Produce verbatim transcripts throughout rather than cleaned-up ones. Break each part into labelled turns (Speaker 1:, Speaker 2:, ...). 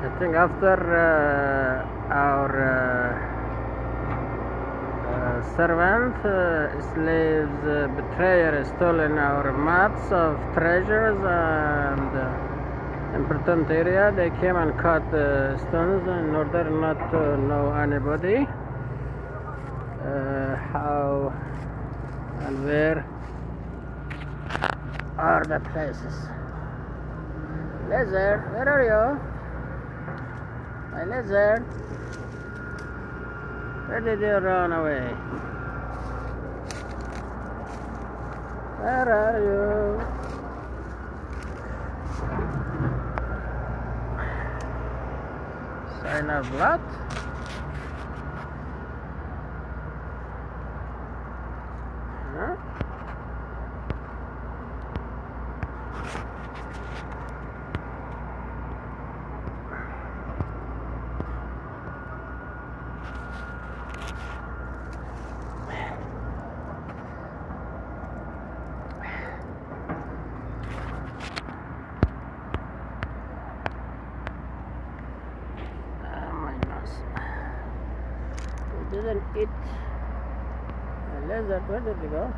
Speaker 1: I think after uh, our uh, uh, servant, uh, slaves, uh, betrayer stolen our maps of treasures and uh, important area, they came and cut the stones in order not to know anybody uh, how and where are the places. Lizard, where are you? My lizard, where did you run away? Where are you? Sign of blood? Huh? Didn't eat a lizard. Where did you go?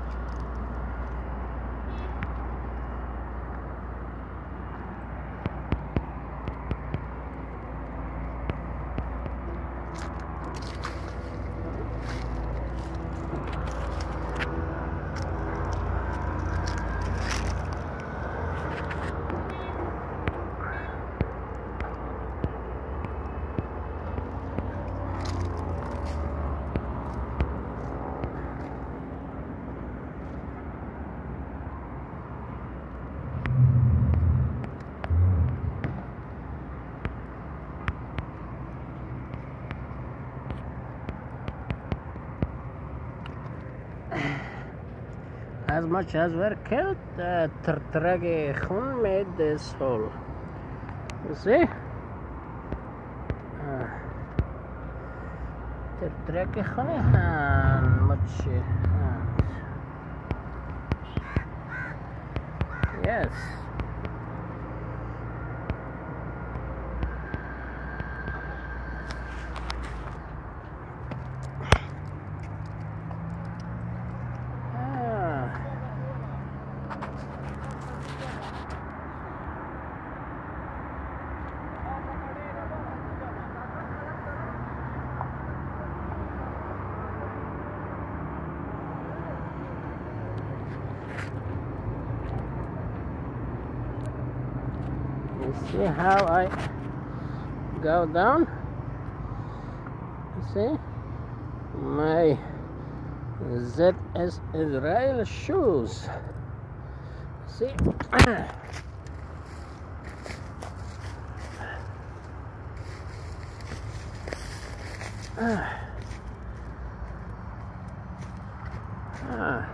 Speaker 1: As much as were killed, uh, Trtragi Khun made this hole. You see? Trtragi Khun and much. Yes. You see how I go down? You see? My Z S Israel shoes. See? Ah. Ah. Ah.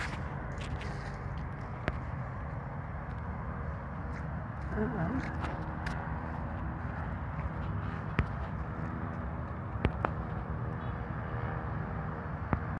Speaker 1: Uh-huh.